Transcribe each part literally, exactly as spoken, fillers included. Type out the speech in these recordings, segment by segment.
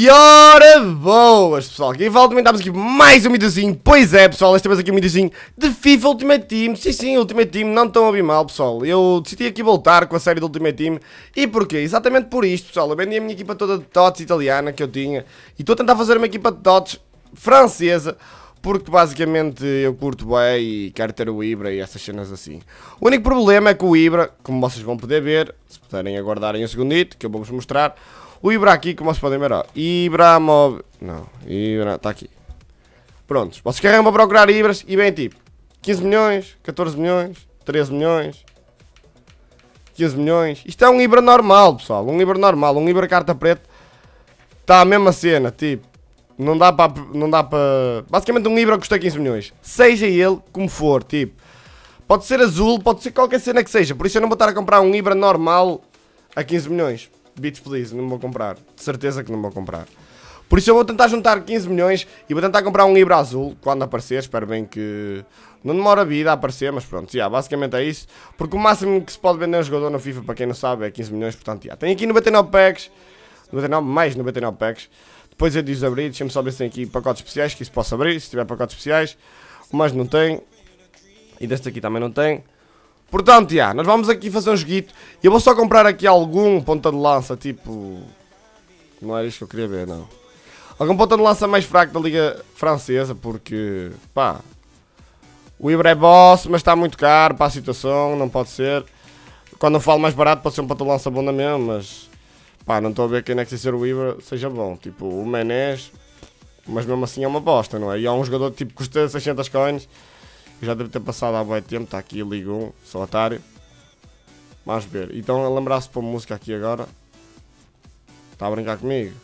E ora boas, pessoal, aqui fala também estamos aqui mais um videozinho. Pois é, pessoal, esta vez aqui um videozinho de FIFA Ultimate Team. Sim, sim, Ultimate Team, não estão a ouvir mal, pessoal. Eu decidi aqui voltar com a série do Ultimate Team. E porquê? Exatamente por isto, pessoal. Eu vendi a minha equipa toda de T O T S italiana que eu tinha e estou a tentar fazer uma equipa de T O T S francesa, porque basicamente eu curto bem e quero ter o Ibra e essas cenas assim. O único problema é que o Ibra, como vocês vão poder ver, se puderem aguardarem um segundito, que eu vou-vos mostrar. O Ibra aqui, como vocês podem ver, ó, Ibra Mob... Não, Ibra... Está aqui. Prontos, vocês querem para procurar Ibras e bem tipo quinze milhões, catorze milhões, treze milhões, quinze milhões. Isto é um Ibra normal, pessoal, um Ibra normal, um Ibra carta preta. Está a mesma cena, tipo, não dá para... Não dá para... Basicamente um Ibra custa quinze milhões. Seja ele como for, tipo, pode ser azul, pode ser qualquer cena que seja. Por isso eu não vou estar a comprar um Ibra normal a quinze milhões. Beats please, não vou comprar. De certeza que não vou comprar. Por isso eu vou tentar juntar quinze milhões e vou tentar comprar um Ibra azul quando aparecer. Espero bem que não demora a vida a aparecer, mas pronto, yeah, basicamente é isso. Porque o máximo que se pode vender um jogador no FIFA, para quem não sabe, é quinze milhões. Portanto, yeah. Tem aqui noventa e nove packs, noventa e nove, mais noventa e nove packs. Depois eu diz abrir, deixa-me só ver se tem aqui pacotes especiais, que isso posso abrir, se tiver pacotes especiais. Mas não tem. E deste aqui também não tem. Portanto, já, yeah, nós vamos aqui fazer um joguito. E eu vou só comprar aqui algum ponta de lança, tipo... Não era isto que eu queria ver, não. Algum ponta de lança mais fraco da Liga Francesa, porque... Pá... O Ibra é boss, mas está muito caro para a situação, não pode ser. Quando eu falo mais barato, pode ser um ponta de lança bom na mesma, mas... Pá, não estou a ver quem é que ser o Ibra seja bom. Tipo, o Menés... Mas mesmo assim é uma bosta, não é? E há um jogador tipo que custa seiscentos coins... Já deve ter passado há muito tempo, está aqui, Liga um, sou otário. Vamos ver. Então a lembrar-se de pôr música aqui agora. Está a brincar comigo?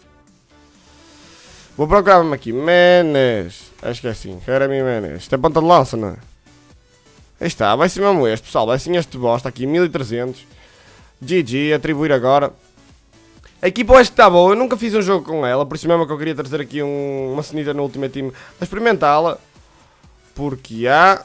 Vou procurar-me aqui, Menés. Acho que é assim, Jeremy Menés. Isto é ponta de lança, não é? Aí está, vai ser mesmo este, pessoal. Vai ser este bosta aqui, mil e trezentos. G G, atribuir agora. A equipa eu acho que está boa, eu nunca fiz um jogo com ela. Por isso mesmo que eu queria trazer aqui um, uma cenita no Ultimate Team a experimentá-la. Porque há...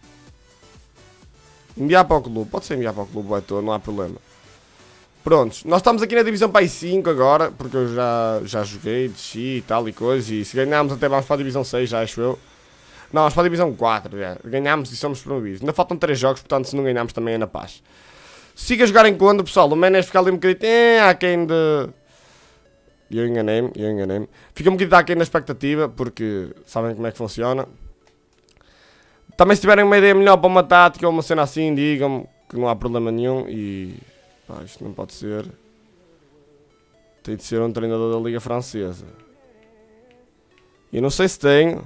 Enviar para o clube. Pode ser enviar para o clube, é todo, não há problema. Prontos. Nós estamos aqui na divisão Pai cinco agora. Porque eu já, já joguei, desci e tal e coisa. E se ganharmos até vamos para a divisão seis, já acho eu. Não, vamos para a divisão quatro. Já. Ganhámos e somos promovidos. Ainda faltam três jogos, portanto se não ganharmos também é na paz. Siga a jogar em quando, pessoal. O Menés fica ali um bocadinho... É, há quem de... Eu enganei-me, eu enganei-me. Fica um bocadinho aqui na expectativa. Porque sabem como é que funciona. Também se tiverem uma ideia melhor para uma tática ou uma cena assim, digam-me que não há problema nenhum e... Pá, isto não pode ser... Tem de ser um treinador da Liga Francesa. E não sei se tenho...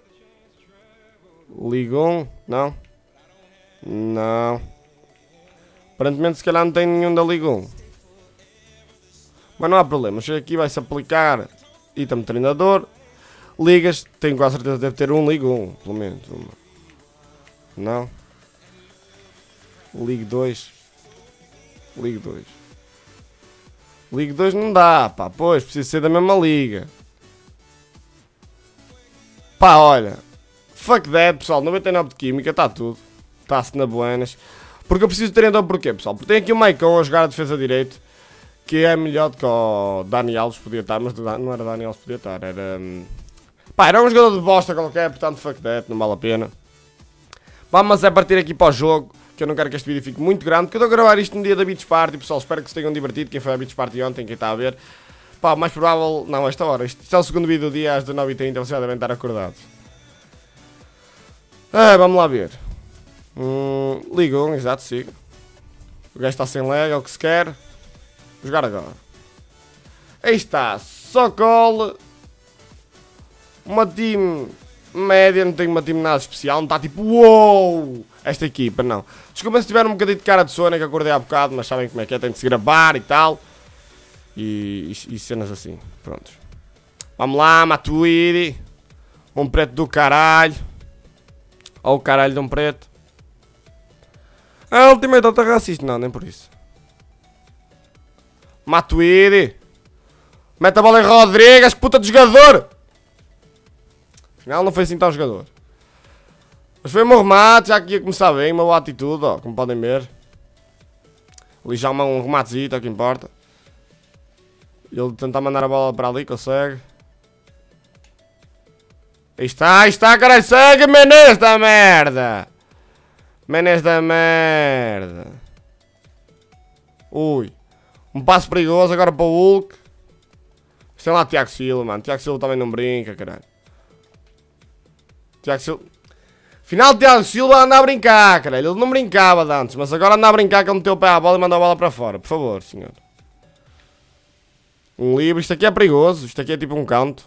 Liga um? Não? Não. Aparentemente se calhar não tem nenhum da Liga um. Mas não há problema, chega aqui, vai-se aplicar item treinador. Ligas, tenho quase certeza que deve ter um Liga um, pelo menos uma. Não. Liga dois. Liga dois. Liga dois não dá, pá. Pois, precisa ser da mesma liga. Pá, olha. Fuck that, pessoal. noventa e nove de química, está tudo. Está-se na buenas. Porque eu preciso de treinador porquê, pessoal? Porque tem aqui o Maicon a jogar a defesa direito. Que é melhor do que o Dani Alves podia estar. Mas não era Dani Alves podia estar. Era... Pá, era um jogador de bosta qualquer. Portanto, fuck that. Não vale a pena. Vamos é partir aqui para o jogo, que eu não quero que este vídeo fique muito grande, porque eu estou a gravar isto no dia da Beach Party, pessoal, espero que se tenham divertido, quem foi à Beach Party ontem, quem está a ver. Pá, mais provável, não, esta hora, isto, isto é o segundo vídeo do dia, às dezenove e trinta, vocês já devem estar acordados. Ah, vamos lá ver. Hum, Liga um, exato, siga. O gajo está sem lag, é o que se quer. Vou jogar agora. Aí está, só call. Uma team... média, não tenho uma time nada especial, não está tipo uou, esta equipa, não. Desculpa se tiver um bocadinho de cara de sono, é que acordei há bocado, mas sabem como é que é, tem de se gravar e tal. E, e, e cenas assim, prontos. Vamos lá, Matuidi. Um preto do caralho. Ou o caralho de um preto. A Ultimate está racista, não, nem por isso. Matuidi. Mete a bola em Rodrigues, puta de jogador. Afinal não foi assim tão jogador. Mas foi o meu remate, já que ia começar bem, uma boa atitude, ó, como podem ver. Ali já um rematezito, é o que importa. Ele tentar mandar a bola para ali, consegue. Aí está, aí está, caralho, segue, Menez da merda! Menez da merda! Ui, um passo perigoso agora para o Hulk. Tem lá Tiago Silva, mano. Tiago Silva também não brinca, caralho. Tiago Silva. Final de Tiago Silva anda a brincar, caralho. Ele não brincava de antes, mas agora anda a brincar que ele meteu o pé à bola e mandou a bola para fora. Por favor, senhor. Um livre. Isto aqui é perigoso. Isto aqui é tipo um canto.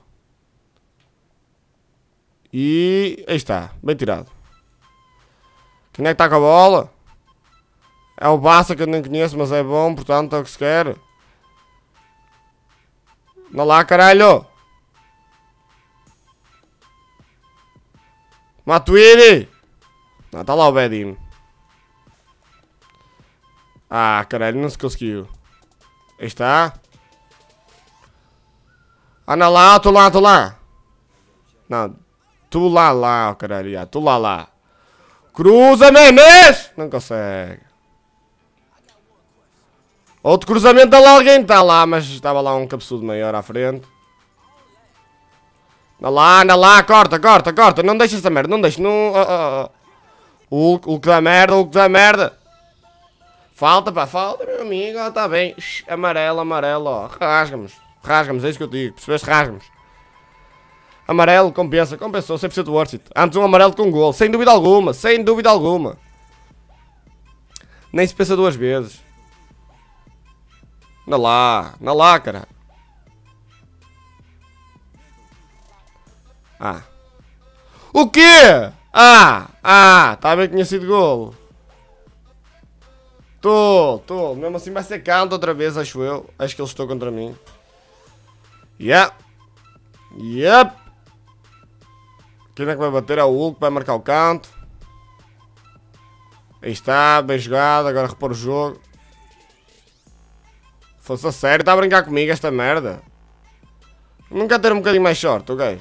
E... aí está. Bem tirado. Quem é que está com a bola? É o Bassa que eu nem conheço, mas é bom. Portanto, é o que se quer. Não lá, caralho. Matuidi. Não, está lá o Bedinho. Ah, caralho, não se conseguiu. Aí está. Anda lá, tu lá, tu lá. Não, tu lá, lá, caralho, já, tu lá, lá. Cruza, Menez! Não consegue. Outro cruzamento, lá alguém está lá, mas estava lá um cabeçudo maior à frente. Anda lá, anda lá, corta, corta, corta. Não deixa essa merda, não deixa, não... Uh, uh, uh. O Hulk, Hulk da merda, Hulk da merda. Falta, pá, falta, meu amigo, está bem. Shhh, amarelo, amarelo, ó, rasgamos. Rasgamos, é isso que eu digo, percebeste? Rasgamos. Amarelo, compensa, compensou, cem por cento worth it. Antes um amarelo com um gol, sem dúvida alguma, sem dúvida alguma. Nem se pensa duas vezes. Anda lá, anda lá, caralho. Ah. O quê? Ah, ah, tá bem que tinha sido golo. Tô, tô, mesmo assim vai ser canto outra vez, acho eu. Acho que eles estão contra mim. Yeah. Yep. Quem é que vai bater? É o Hulk, vai marcar o canto. Aí está, bem jogado, agora repor o jogo. Fosse a sério, está a brincar comigo esta merda. Nunca ter um bocadinho mais short, ok?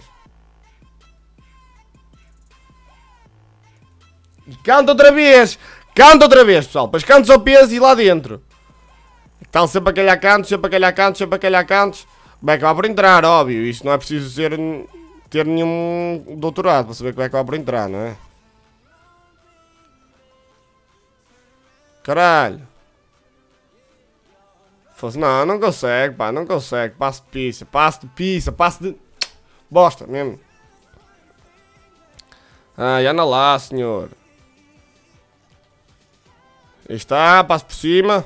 Canta outra vez! Canta outra vez, pessoal! Pois cantos ao peso e lá dentro. Estão sempre a calhar cantos, sempre a calhar cantos, sempre a calhar cantos. Vai acabar por entrar, óbvio. Isto não é preciso ser, ter nenhum doutorado para saber que vai acabar por entrar, não é? Caralho. Fosse, não, não consegue, pá, não consegue. Passo de pizza, passo de pizza, passo de... bosta mesmo. Ai, anda lá, senhor. Aí está, passo por cima.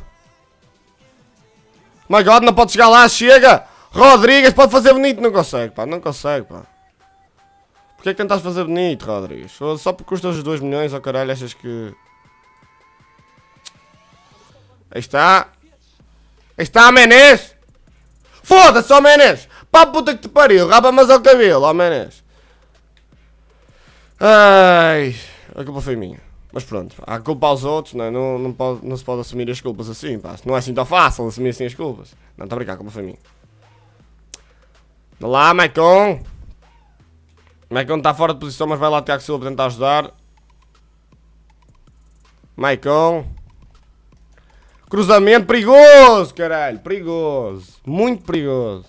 My God, não pode chegar lá, chega! Rodrigues, pode fazer bonito, não consegue, pá, não consegue, pá. Porquê é que tentaste fazer bonito, Rodrigues? Só porque custa os dois milhões, ó oh, caralho, achas que... Aí está. Aí está, Menez! Foda-se, ó Menez! Pá, puta que te pariu, rapa mas ao cabelo, ó Menez. Ai, a culpa foi minha. Mas pronto, há culpa aos outros, não, é? não, não, pode, não se pode assumir as culpas assim, pá. Não é assim tão fácil assumir assim as culpas. Não, está a brincar, a culpa foi minha. Anda lá, Maicon. Maicon está fora de posição, mas vai lá Tiago Silva para tentar ajudar. Maicon. Cruzamento perigoso, caralho. Perigoso. Muito perigoso.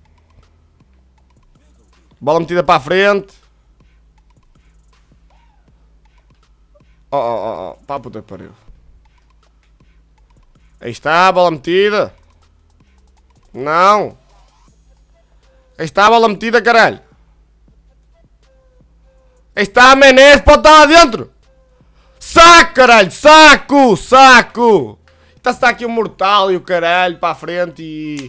Bola metida para a frente. Oh, oh, oh, oh. Pá, puta que pariu. Aí está, bola metida. Não. Aí está a bola metida, caralho. Aí está, Menez, pode estar lá dentro. Saco, caralho, saco, saco. Está-se aqui o mortal e o caralho para a frente e...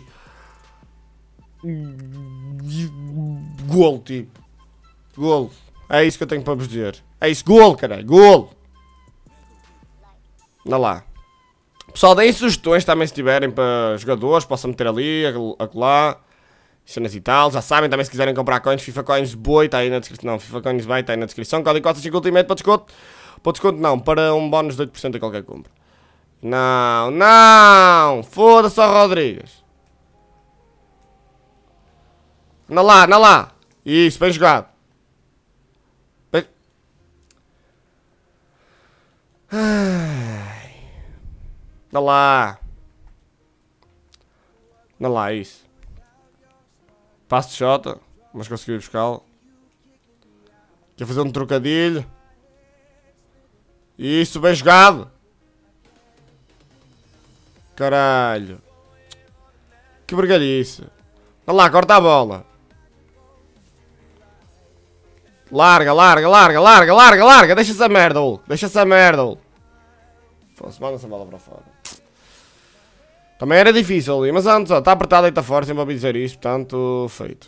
Golo, tipo. Golo. É isso que eu tenho para vos dizer. É isso, golo, caralho, golo. Anda lá. Pessoal, deem sugestões também se tiverem para jogadores, possam meter ali, acolá, cenas e tal. Já sabem também se quiserem comprar coins, FIFA Coins Boi, está aí na descrição. Não, FIFA Coins Boi está aí na descrição. Código Costa cinco Ultimate para desconto. Para desconto não, para um bónus de oito por cento a qualquer compra. Não, não! Foda-se ao Rodrigues. Anda lá, anda lá. Isso, bem jogado. Bem... Ai. Anda lá. Anda lá, isso. Passo de Xota, mas consegui buscá-lo. Quer fazer um trocadilho. Isso, bem jogado. Caralho. Que vergalhice. Olha lá, corta a bola. Larga, larga, larga, larga, larga, larga. Deixa essa merda, Hulk. Deixa essa merda, Hulk. Fosse, manda essa bola para fora. Também era difícil ali, mas antes, ó, está apertado e está forte, sempre ouvi dizer isto, portanto, feito.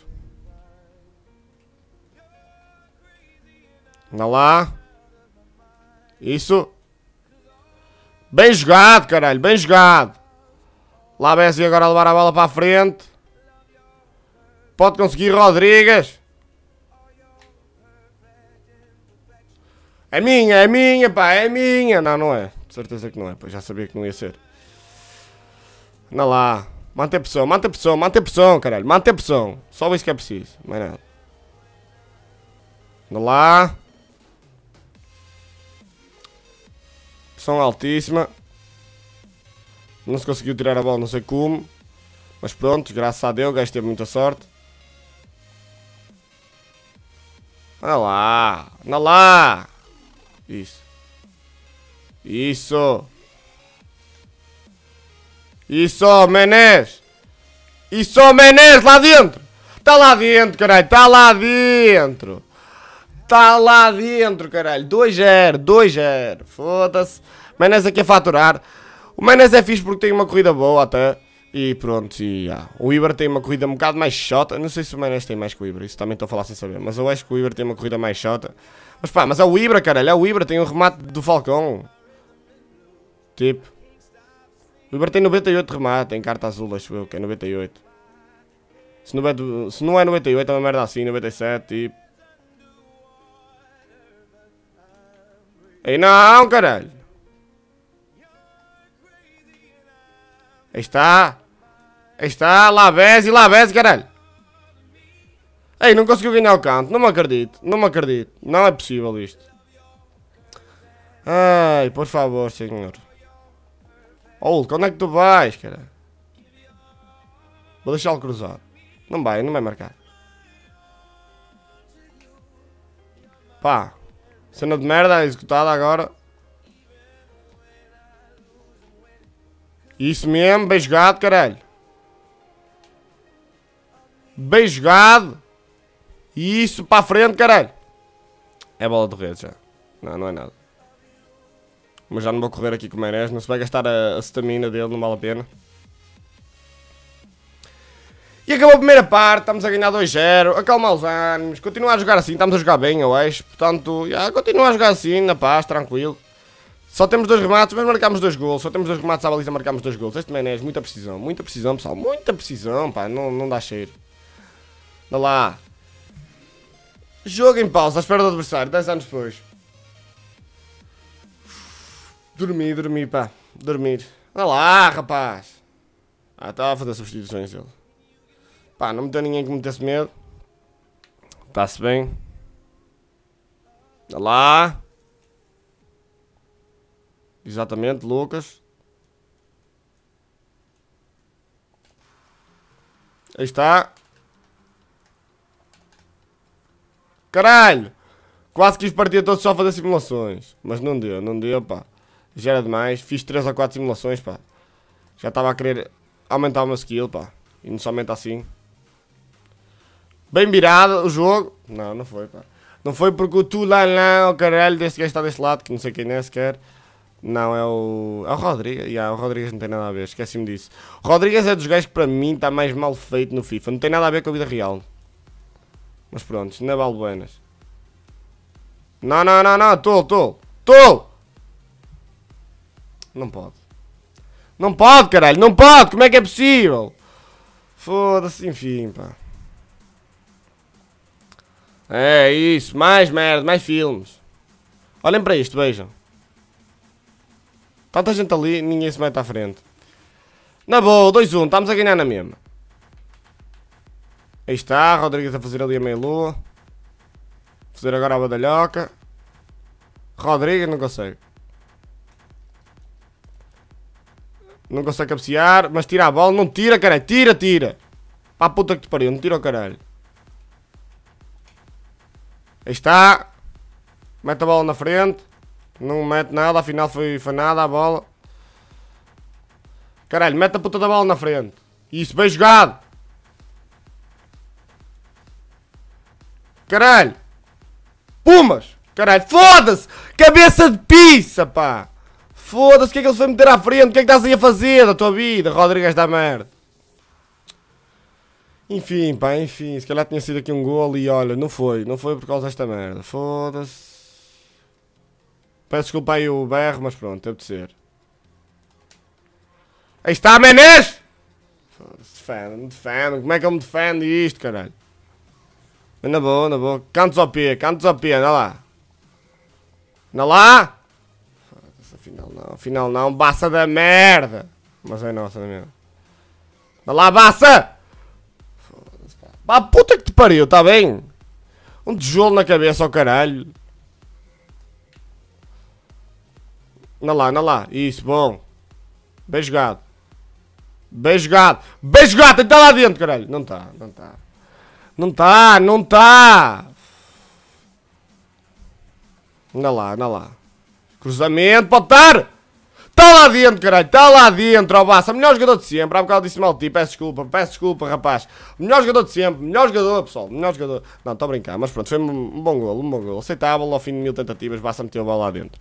Anda lá. Isso. Bem jogado, caralho, bem jogado. Lá Bessi agora a levar a bola para a frente. Pode conseguir Rodrigues. É minha, é minha, pá, é minha. Não, não é. De certeza que não é, pois já sabia que não ia ser. Anda lá. Mantém pressão, mantém pressão, mantém pressão, caralho. Mantém pressão. Só isso que é preciso. Mais nada. Anda lá. Pressão altíssima. Não se conseguiu tirar a bola, não sei como. Mas pronto, graças a Deus, o gajo teve muita sorte. Anda lá. Anda lá. Isso. Isso. Isso, Menez. Isso, Menez, lá dentro. Tá lá dentro, caralho. Tá lá dentro. Tá lá dentro, caralho. dois zero, dois zero. Foda-se. Menez aqui a faturar. O Menez é fixe porque tem uma corrida boa até. E pronto, e yeah. O Iber tem uma corrida um bocado mais chota. Não sei se o Menez tem mais que o Iber. Isso também estou a falar sem saber. Mas eu acho que o Iber tem uma corrida mais chota. Mas pá, mas é o Ibra, caralho. É o Ibra. Tem o remate do Falcão. Tipo. O Ibra tem noventa e oito de remate. Tem carta azul, acho eu, que é noventa e oito. Se não é, do, se não é noventa e oito, é uma merda assim. noventa e sete, tipo. Ei, não, caralho. Aí está. Aí está. Lavezzi, Lavezzi, caralho. Ei, não conseguiu ganhar o canto. Não me acredito. Não me acredito. Não é possível isto. Ai, por favor, senhor. Hulk, onde é que tu vais, cara? Vou deixá-lo cruzar. Não vai, não vai marcar. Pá. Cena de merda executada agora. Isso mesmo, bem jogado, caralho. Bem jogado. Isso, para a frente, caralho. É bola de rede já. Não, não é nada. Mas já não vou correr aqui com o Menez. Não se vai gastar a stamina dele, não vale a pena. E acabou a primeira parte, estamos a ganhar dois zero. Acalma os ânimos, continua a jogar assim, estamos a jogar bem, eu acho. Portanto, já, continua a jogar assim, na paz, tranquilo. Só temos dois remates, mas marcamos dois gols. Só temos dois remates à baliza, marcamos dois gols. Este Menez, muita precisão, muita precisão, pessoal. Muita precisão, pá, não, não dá cheiro. Dá lá. Jogo em pausa, à espera do adversário, dez anos depois. Dormi, dormi, pá. Dormir. Olha lá, rapaz. Ah, estava a fazer substituições ele. Pá, não meteu ninguém que metesse medo. Está-se bem. Olha lá. Exatamente, Lucas. Aí está. Caralho! Quase quis partir todo só a fazer simulações. Mas não deu, não deu, pá. Já era demais. Fiz três ou quatro simulações, pá. Já estava a querer aumentar o meu skill, pá. E não somente assim. Bem virado o jogo. Não, não foi, pá. Não foi porque o tu lá, lá, o caralho desse gajo está desse lado, que não sei quem é sequer. Não, é o... É o Rodrigues. Yeah, o Rodrigues não tem nada a ver, esqueci-me disso. O Rodrigues é dos gajos que para mim está mais mal feito no FIFA. Não tem nada a ver com a vida real. Mas pronto, não é vale buenas. Não, não, não, não, tolo, tolo. Tolo! Não pode. Não pode, caralho, não pode! Como é que é possível? Foda-se, enfim, pá. É isso, mais merda, mais filmes. Olhem para isto, vejam. Tanta gente ali, ninguém se mete à frente. Na boa, dois a um, estamos a ganhar na mesma. Aí está, Rodrigues a fazer ali a meia-lua. Fazer agora a badalhoca. Rodrigues não consegue. Não consegue cabecear, mas tira a bola. Não tira, caralho, tira, tira. Pá, puta que te pariu, não tira o caralho. Aí está. Mete a bola na frente. Não mete nada, afinal foi, foi nada a bola. Caralho, mete a puta da bola na frente. Isso, bem jogado. Caralho. Pumas. Caralho, foda-se. Cabeça de pizza, pá. Foda-se, o que é que ele foi meter à frente? O que é que estás aí a fazer da tua vida, Rodrigues da merda? Enfim, pá, enfim. Se calhar tinha sido aqui um golo e olha, não foi. Não foi por causa desta merda. Foda-se. Peço desculpa aí o berro, mas pronto, deve de ser. Aí está, Menés! Foda-se, defende-me, defende-me. Como é que eu me defendo isto, caralho? Na boa, na boa. Cantos ao pé, cantos ao pé, anda lá. Anda lá! Foda-se, afinal não, afinal não. Baça da merda! Mas é nossa, não é mesmo? Anda lá, baça! Foda-se, pá. Pá, puta que te pariu, tá bem? Um tijolo na cabeça, ao caralho. Anda lá, anda lá. Isso, bom. Bem jogado. Bem jogado. Bem jogado. Está lá dentro, caralho. Não está, não está. Não está, não está. Anda lá, anda lá. Cruzamento, pode estar. Está lá dentro, caralho. Está lá dentro, ó Bassa. Melhor jogador de sempre. Há bocado disse mal de ti. Peço desculpa, peço desculpa, rapaz. Melhor jogador de sempre. Melhor jogador, pessoal. Melhor jogador. Não, estou a brincar. Mas pronto, foi um bom golo, um bom golo. Aceitável ao fim de mil tentativas. Bassa meteu a bola lá dentro.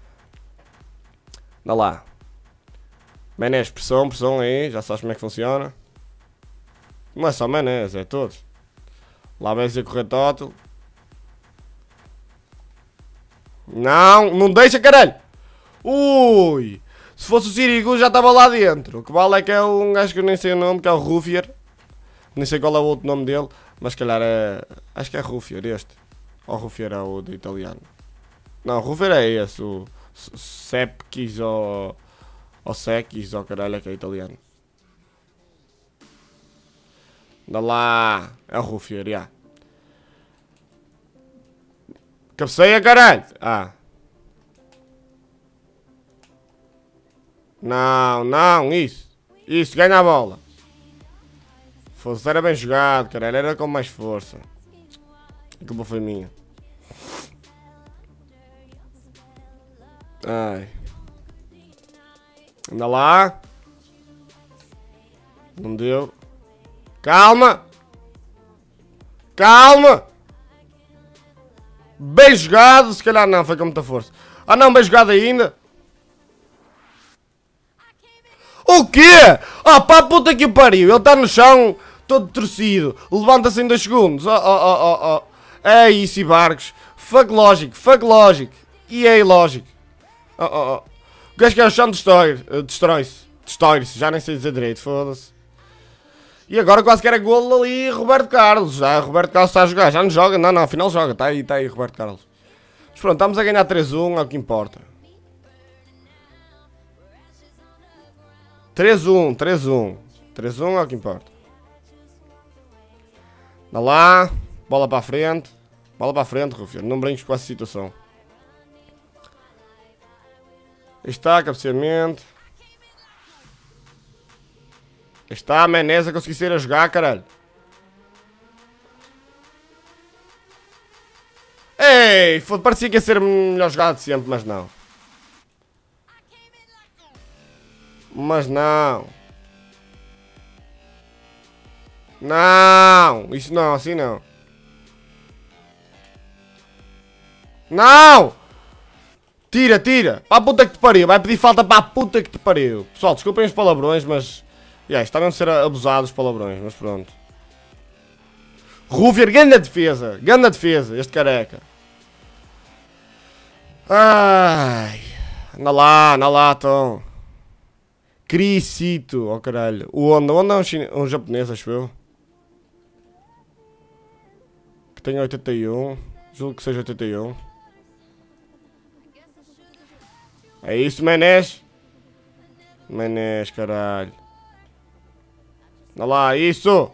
Anda lá. Menés, pressão, pressão aí. Já sabes como é que funciona. Não é só Menés, é todos. Lá vai ser correr tótil. Não, não deixa, caralho. Ui. Se fosse o Sirigu já estava lá dentro. O que vale é que é um gajo que eu nem sei o nome, que é o Ruffier. Nem sei qual é o outro nome dele. Mas se calhar é... Acho que é Ruffier este. Ou Ruffier é o de italiano. Não, Ruffier é esse. O... Sepkis ou... Ou Sekis ou caralho, é que é italiano. Anda lá. É o Ruffier, já. Cabeceia, caralho. Ah. Não, não, isso. Isso, ganha a bola. Fosse, era bem jogado, caralho. Era com mais força. A culpa foi minha. Ai. Anda lá. Não deu. Calma. Calma. Bem jogado. Se calhar não, foi com muita força. Ah não, bem jogado ainda. O quê? Ah pá, puta que pariu. Ele está no chão, todo torcido. Levanta-se em dois segundos. Oh, oh, oh, oh, oh. É isso, e Barcos. Fuck logic, fuck logic. E aí, logic. Oh, oh, oh. O gajo que é o chão destrói-se. Destrói-se. Já nem sei dizer direito, foda-se. E agora quase que era golo ali Roberto Carlos. Já Roberto Carlos está a jogar. Já não joga? Não, não, afinal joga. Está aí, está aí Roberto Carlos. Mas pronto, estamos a ganhar três a um, é o que importa. três a um, três a um. três a um é o que importa. Dá lá. Bola para a frente. Bola para a frente, Rufio. Não brinques com essa situação. Aí está, cabeceamento. Aí está, Menés a conseguir sair a jogar, caralho. Ei, parecia que ia ser a melhor jogada de sempre, mas não. Mas não. Não, isso não, assim não. Não! Tira, tira! Para a puta que te pariu! Vai pedir falta para a puta que te pariu! Pessoal, desculpem os palavrões, mas... Yeah, está mesmo a ser abusados os palavrões, mas pronto. Ruffier, grande defesa! Grande defesa, este careca. Ai... Anda lá, anda lá, então. Crisito, oh caralho. O Honda, o Honda é um, chine... um japonês, acho eu. Que tem oitenta e um. Julgo que seja oitenta e um. É isso, Menés. Menés, caralho. Olha lá, isso.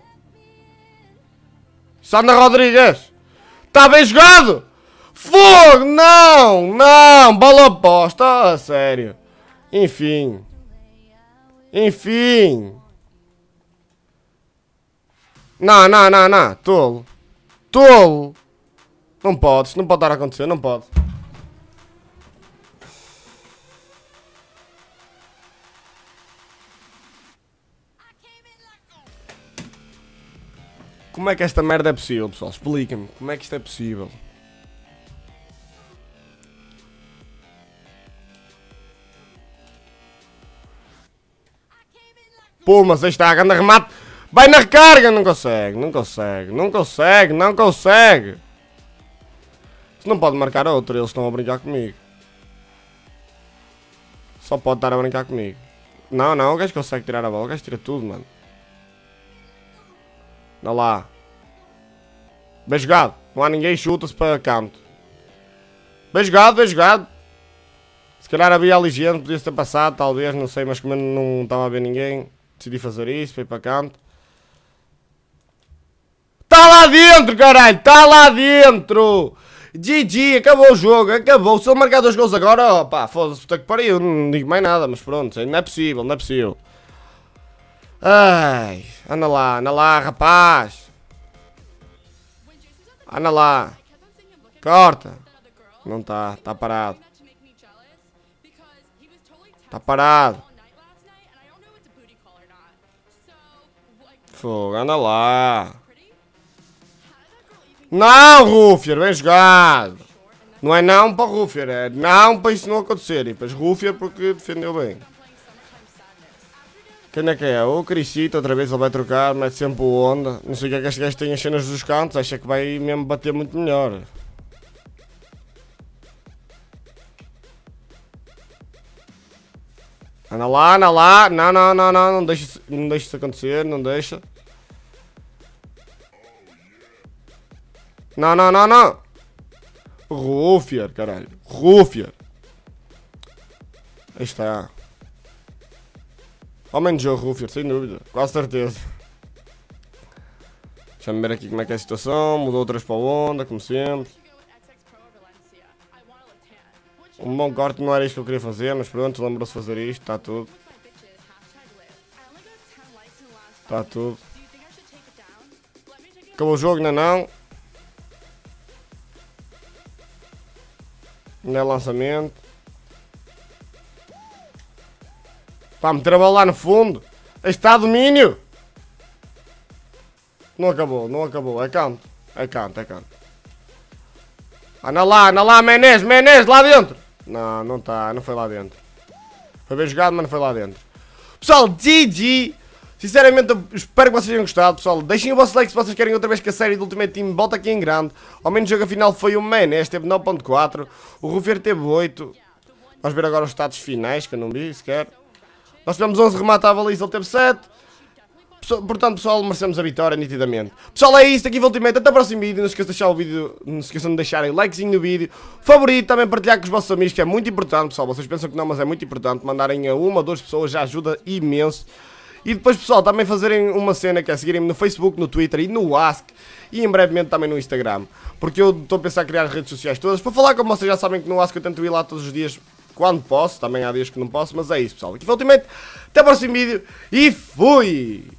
Sandra Rodrigues. Está bem jogado. Fogo, não, não. Bola oposta, a sério. Enfim. Enfim. Não, não, não, não. Tolo. Tolo. Não pode, isto não pode estar a acontecer, não pode. Como é que esta merda é possível, pessoal? Explica-me. Como é que isto é possível? Pô, mas aí está, a grande remate. Vai na recarga. Não consegue, não consegue, não consegue, não consegue. Isto não pode marcar outro, eles estão a brincar comigo. Só pode estar a brincar comigo. Não, não, o gajo consegue tirar a bola, o gajo tira tudo, mano. Olha lá. Bem jogado. Não há ninguém, chuta-se para canto. Bem jogado, bem jogado. Se calhar havia ali gente, podia-se ter passado, talvez, não sei, mas como eu não estava a ver ninguém, decidi fazer isso, fui para canto. Está lá dentro, caralho! Está lá dentro! G G, acabou o jogo, acabou. Se ele marcar dois gols agora, ó pá, foda-se, puta que pariu, não digo mais nada, mas pronto, não é possível, não é possível. Ai, anda lá, anda lá, rapaz. Anda lá. Corta. Não tá, tá parado. Tá parado. Fogo, anda lá. Não, Rúfier, bem jogado. Não é não para o Rúfier, é não para isso não acontecer. E depois Rúfier porque defendeu bem. Quem é que é? O Crisito, outra vez ele vai trocar, mete sempre o Honda. Não sei o que é que este gajo tem as cenas dos cantos, acha que vai mesmo bater muito melhor. Anda lá, anda lá. Não, não, não, não, não deixa, não deixa isso acontecer, não deixa. Não, não, não, não. Rúfier, caralho. Rúfier. Aí está. Homem de jogo, Rúfier, sem dúvida. Quase certeza. Deixa-me ver aqui como é que é a situação. Mudou outras para a onda, como sempre. Um bom corte não era isto que eu queria fazer, mas pronto, lembrou-se de fazer isto. Está tudo. Está tudo. Acabou o jogo, ainda não. Ainda é lançamento. Pá, meter a bola lá no fundo. Aí está domínio. Não acabou, não acabou. É canto. É canto, é canto. Anda lá, anda lá, Menez, Menez, lá dentro. Não, não está, não foi lá dentro. Foi bem jogado, mas não foi lá dentro. Pessoal, G G. Sinceramente, eu espero que vocês tenham gostado, pessoal. Deixem o vosso like se vocês querem outra vez que a série do Ultimate Team volta aqui em grande. Ao menos o jogo final foi o Menez, teve nove ponto quatro. O Rúfier teve oito. Vamos ver agora os status finais, que eu não vi sequer. Nós tivemos onze remates à baliza, ele teve sete. Portanto, pessoal, merecemos a vitória nitidamente. Pessoal, é isto aqui foi o Ultimate. Até o próximo vídeo. Não se esqueçam de deixar o vídeo. Não se esqueçam de deixarem likezinho no vídeo. Favorito, também partilhar com os vossos amigos, que é muito importante, pessoal. Vocês pensam que não, mas é muito importante. Mandarem a uma ou duas pessoas já ajuda imenso. E depois, pessoal, também fazerem uma cena que é seguirem-me no Facebook, no Twitter e no Ask. E em brevemente também no Instagram. Porque eu estou a pensar em criar as redes sociais todas. Para falar, como vocês já sabem que no Ask eu tento ir lá todos os dias quando posso. Também há dias que não posso, mas é isso, pessoal. Aqui foi o Ultimate. Até o próximo vídeo. E fui!